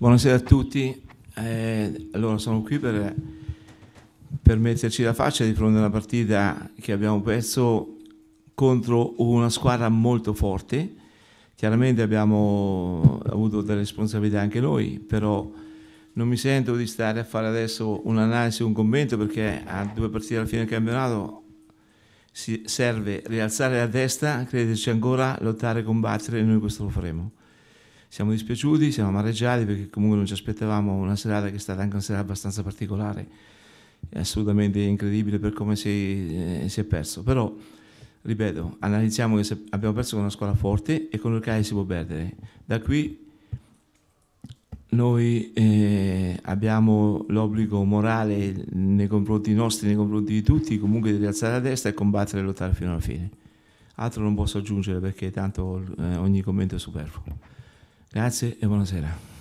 Buonasera a tutti. Allora sono qui per metterci la faccia di fronte a una partita che abbiamo perso contro una squadra molto forte. Chiaramente abbiamo avuto delle responsabilità anche noi, però non mi sento di stare a fare adesso un'analisi, un commento, perché a 2 partite alla fine del campionato serve rialzare la testa, crederci ancora, lottare, combattere, e noi questo lo faremo. Siamo dispiaciuti, siamo amareggiati perché comunque non ci aspettavamo una serata che è stata anche una serata abbastanza particolare, è assolutamente incredibile per come si è perso, però ripeto, analizziamo che abbiamo perso con una squadra forte e con il CAI si può perdere. Da qui noi abbiamo l'obbligo morale nei confronti nostri, nei confronti di tutti, comunque di rialzare la testa e combattere e lottare fino alla fine. Altro non posso aggiungere perché tanto ogni commento è superfluo. Grazie e buonasera.